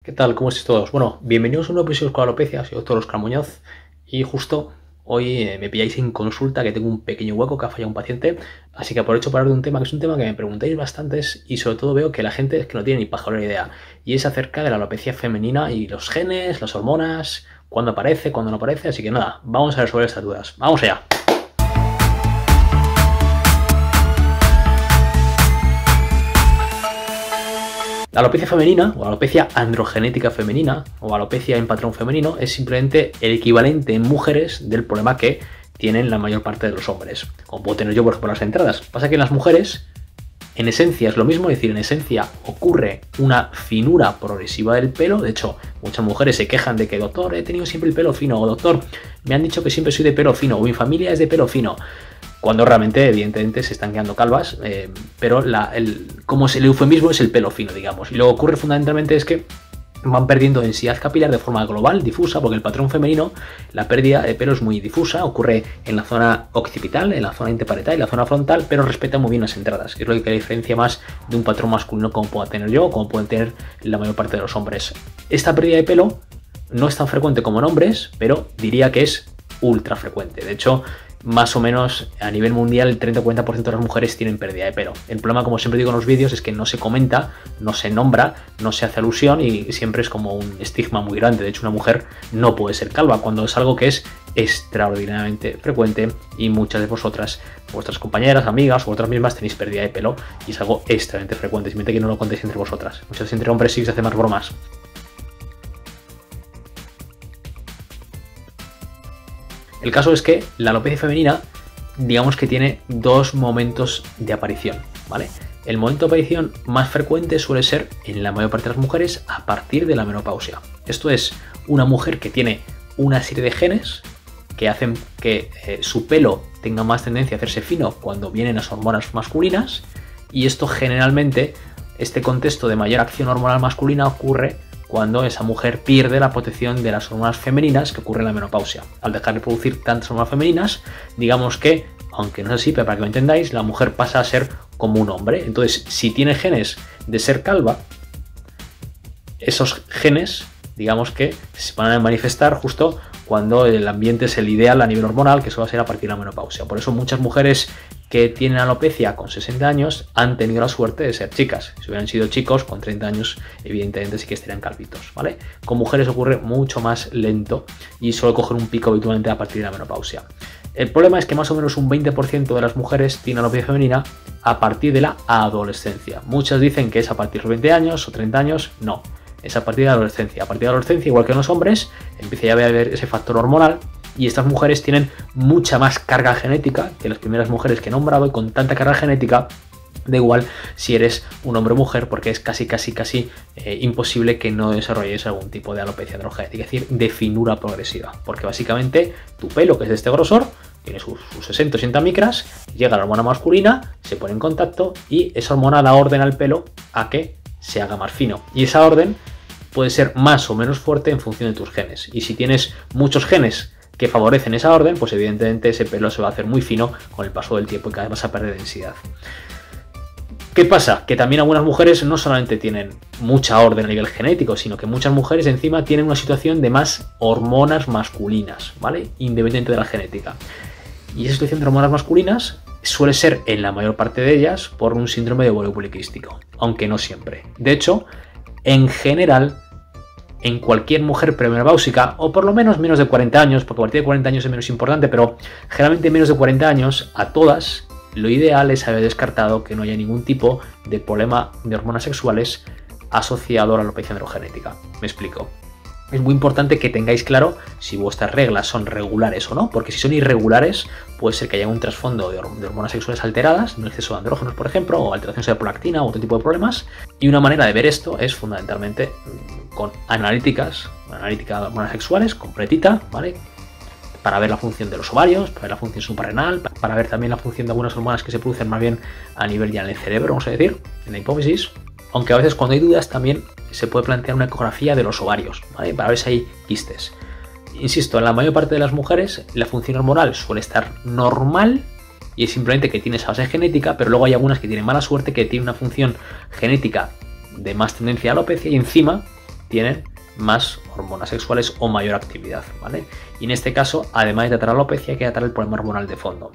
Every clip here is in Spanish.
¿Qué tal? ¿Cómo estáis todos? Bueno, bienvenidos a un nuevo episodio de Alopecia, soy doctor Óscar Muñoz y justo hoy me pilláis en consulta, que tengo un pequeño hueco que ha fallado un paciente, así que aprovecho para hablar de un tema que es un tema que me preguntáis bastantes y sobre todo veo que la gente es que no tiene ni pajolera idea, y es acerca de la alopecia femenina y los genes, las hormonas, cuándo aparece, cuándo no aparece, así que nada, vamos a resolver estas dudas. ¡Vamos allá! La alopecia femenina, o alopecia androgenética femenina, o alopecia en patrón femenino, es simplemente el equivalente en mujeres del problema que tienen la mayor parte de los hombres. Como puedo tener yo, por ejemplo, las entradas. Pasa que en las mujeres, en esencia es lo mismo, es decir, en esencia ocurre una finura progresiva del pelo. De hecho, muchas mujeres se quejan de que, doctor, he tenido siempre el pelo fino, o doctor, me han dicho que siempre soy de pelo fino, o mi familia es de pelo fino. Cuando realmente, evidentemente, se están quedando calvas, pero como el eufemismo es el pelo fino, digamos. Y lo que ocurre fundamentalmente es que van perdiendo densidad capilar de forma global, difusa, porque el patrón femenino, la pérdida de pelo es muy difusa, ocurre en la zona occipital, en la zona interparietal y la zona frontal, pero respeta muy bien las entradas, que es lo que diferencia más de un patrón masculino como pueda tener yo, o como pueden tener la mayor parte de los hombres. Esta pérdida de pelo no es tan frecuente como en hombres, pero diría que es ultra frecuente. De hecho, más o menos a nivel mundial el 30 o 40% de las mujeres tienen pérdida de pelo. El problema, como siempre digo en los vídeos, es que no se comenta, no se nombra, no se hace alusión y siempre es como un estigma muy grande. De hecho, una mujer no puede ser calva cuando es algo que es extraordinariamente frecuente, y muchas de vosotras, vuestras compañeras, amigas o otras mismas tenéis pérdida de pelo y es algo extremadamente frecuente. Simplemente que no lo contéis entre vosotras. Muchas veces entre hombres sí se hacen más bromas. El caso es que la alopecia femenina, digamos que tiene dos momentos de aparición, ¿vale? El momento de aparición más frecuente suele ser en la mayor parte de las mujeres a partir de la menopausia. Esto es una mujer que tiene una serie de genes que hacen que su pelo tenga más tendencia a hacerse fino cuando vienen las hormonas masculinas, y esto generalmente, este contexto de mayor acción hormonal masculina ocurre cuando esa mujer pierde la protección de las hormonas femeninas que ocurre en la menopausia. Al dejar de producir tantas hormonas femeninas, digamos que, aunque no es así, pero para que lo entendáis, la mujer pasa a ser como un hombre. Entonces, si tiene genes de ser calva, esos genes, digamos que se van a manifestar justo cuando el ambiente es el ideal a nivel hormonal, que eso va a ser a partir de la menopausia. Por eso muchas mujeres que tienen alopecia con 60 años han tenido la suerte de ser chicas. Si hubieran sido chicos con 30 años, evidentemente sí que estarían calvitos, ¿vale? Con mujeres ocurre mucho más lento y suele coger un pico habitualmente a partir de la menopausia. El problema es que más o menos un 20% de las mujeres tienen alopecia femenina a partir de la adolescencia. Muchas dicen que es a partir de 20 años o 30 años, no. Es a partir de la adolescencia. A partir de la adolescencia, igual que en los hombres, empieza ya a haber ese factor hormonal, y estas mujeres tienen mucha más carga genética que las primeras mujeres que he nombrado, y con tanta carga genética da igual si eres un hombre o mujer, porque es casi imposible que no desarrolles algún tipo de alopecia androgenética, es decir, de finura progresiva, porque básicamente tu pelo, que es de este grosor, tiene sus 60-80 micras, llega la hormona masculina, se pone en contacto y esa hormona da orden al pelo a que se haga más fino, y esa orden puede ser más o menos fuerte en función de tus genes, y si tienes muchos genes que favorecen esa orden, pues evidentemente ese pelo se va a hacer muy fino con el paso del tiempo y cada vez vas a perder densidad. ¿Qué pasa? Que también algunas mujeres no solamente tienen mucha orden a nivel genético, sino que muchas mujeres encima tienen una situación de más hormonas masculinas, ¿vale? Independiente de la genética. Y esa situación de hormonas masculinas suele ser, en la mayor parte de ellas, por un síndrome de ovario poliquístico, aunque no siempre. De hecho, en general, en cualquier mujer premenopáusica, o por lo menos de 40 años, porque a partir de 40 años es menos importante, pero generalmente menos de 40 años, a todas, lo ideal es haber descartado que no haya ningún tipo de problema de hormonas sexuales asociado a la alopecia androgenética. Me explico. Es muy importante que tengáis claro si vuestras reglas son regulares o no, porque si son irregulares puede ser que haya un trasfondo de hormonas sexuales alteradas, un exceso de andrógenos, por ejemplo, o alteraciones de prolactina o otro tipo de problemas. Y una manera de ver esto es fundamentalmente con analítica de hormonas sexuales completita, ¿vale? Para ver la función de los ovarios, para ver la función suprarrenal, para ver también la función de algunas hormonas que se producen más bien a nivel ya en el cerebro, vamos a decir, en la hipófisis. Aunque a veces cuando hay dudas también se puede plantear una ecografía de los ovarios, ¿vale? Para ver si hay quistes. Insisto, en la mayor parte de las mujeres la función hormonal suele estar normal y es simplemente que tiene esa base genética, pero luego hay algunas que tienen mala suerte, que tienen una función genética de más tendencia a alopecia y encima tienen más hormonas sexuales o mayor actividad, ¿vale? Y en este caso, además de tratar la alopecia, hay que tratar el problema hormonal de fondo.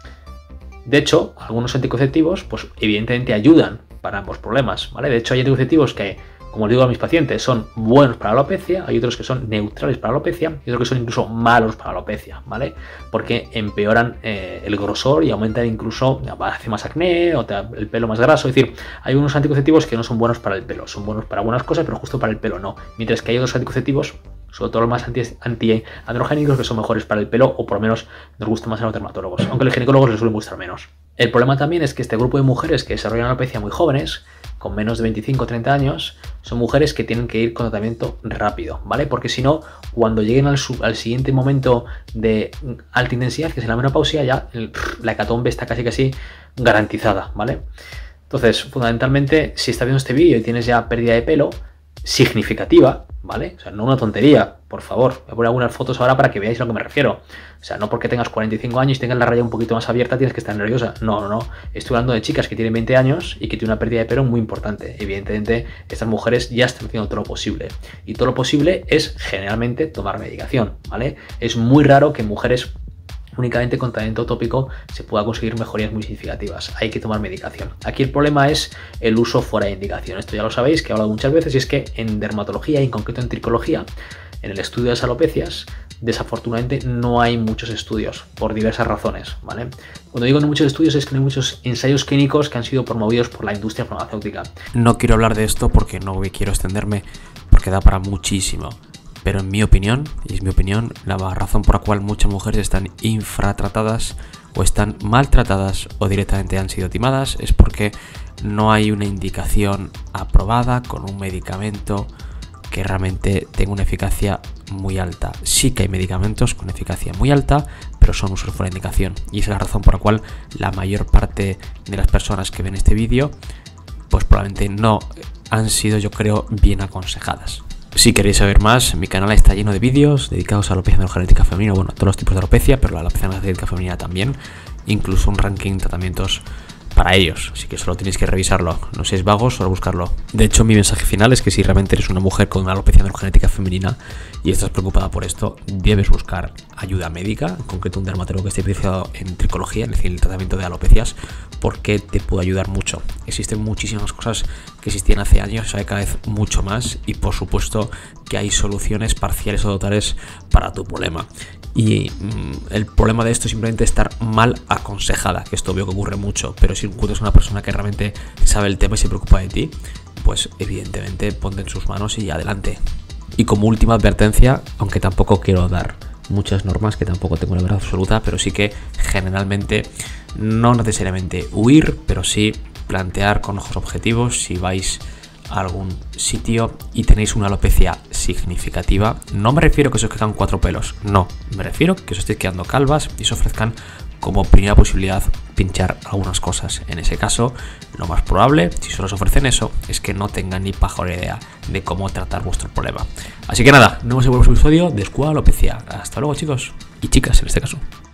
De hecho, algunos anticonceptivos, pues evidentemente ayudan para ambos problemas, ¿vale? De hecho, hay anticonceptivos que, como digo a mis pacientes, son buenos para la alopecia, hay otros que son neutrales para la alopecia y otros que son incluso malos para la alopecia, ¿vale? Porque empeoran el grosor y aumentan incluso, hace más acné o el pelo más graso. Es decir, hay unos anticonceptivos que no son buenos para el pelo, son buenos para algunas cosas, pero justo para el pelo no. Mientras que hay otros anticonceptivos, sobre todo los más antiandrogénicos, que son mejores para el pelo, o por lo menos nos gusta más a los dermatólogos, aunque a los ginecólogos les suelen gustar menos. El problema también es que este grupo de mujeres que desarrollan alopecia muy jóvenes, con menos de 25 o 30 años, son mujeres que tienen que ir con tratamiento rápido, ¿vale? Porque si no, cuando lleguen al siguiente momento de alta intensidad, que es la menopausia, ya la hecatombe está casi garantizada, ¿vale? Entonces, fundamentalmente, si estás viendo este vídeo y tienes ya pérdida de pelo significativa, ¿vale? O sea, no una tontería, por favor. Voy a poner algunas fotos ahora para que veáis a lo que me refiero. O sea, no porque tengas 45 años y tengas la raya un poquito más abierta tienes que estar nerviosa. No. Estoy hablando de chicas que tienen 20 años y que tienen una pérdida de pelo muy importante. Evidentemente, estas mujeres ya están haciendo todo lo posible. Y todo lo posible es generalmente tomar medicación, ¿vale? Es muy raro que mujeres únicamente con tratamiento tópico se pueda conseguir mejorías muy significativas. Hay que tomar medicación. Aquí el problema es el uso fuera de indicación. Esto ya lo sabéis, que he hablado muchas veces, y es que en dermatología, y en concreto en tricología, en el estudio de las alopecias, desafortunadamente no hay muchos estudios, por diversas razones, ¿vale? Cuando digo no muchos estudios es que no hay muchos ensayos clínicos que han sido promovidos por la industria farmacéutica. No quiero hablar de esto porque no quiero extenderme, porque da para muchísimo. Pero en mi opinión, y es mi opinión, la razón por la cual muchas mujeres están infratratadas o están maltratadas o directamente han sido timadas es porque no hay una indicación aprobada con un medicamento que realmente tenga una eficacia muy alta. Sí que hay medicamentos con eficacia muy alta, pero son usos fuera de indicación. Y esa es la razón por la cual la mayor parte de las personas que ven este vídeo pues probablemente no han sido, yo creo, bien aconsejadas. Si queréis saber más, mi canal está lleno de vídeos dedicados a alopecia androgenética femenina, bueno, a todos los tipos de alopecia, pero la alopecia androgenética femenina también, incluso un ranking de tratamientos para ellos, así que solo tenéis que revisarlo, no seáis vagos, solo buscarlo. De hecho, mi mensaje final es que si realmente eres una mujer con una alopecia androgenética femenina y estás preocupada por esto, debes buscar ayuda médica, en concreto un dermatólogo que esté especializado en tricología, es decir, el tratamiento de alopecias, porque te puede ayudar mucho. Existen muchísimas cosas que existían hace años, hay cada vez mucho más, y por supuesto que hay soluciones parciales o totales para tu problema. Y el problema de esto es simplemente estar mal aconsejada, que esto veo que ocurre mucho, pero si encuentras una persona que realmente sabe el tema y se preocupa de ti, pues evidentemente ponte en sus manos y adelante. Y como última advertencia, aunque tampoco quiero dar muchas normas, que tampoco tengo la verdad absoluta, pero sí que generalmente no necesariamente huir, pero sí plantear con ojos objetivos si vais a algún sitio y tenéis una alopecia significativa. No me refiero que se os quedan 4 pelos, no, me refiero que os estéis quedando calvas y os ofrezcan como primera posibilidad pinchar algunas cosas. En ese caso, lo más probable, si solo os ofrecen eso, es que no tengan ni pajolera idea de cómo tratar vuestro problema. Así que nada, nos vemos en el próximo episodio de Escuela Alopecia. Hasta luego, chicos y chicas en este caso.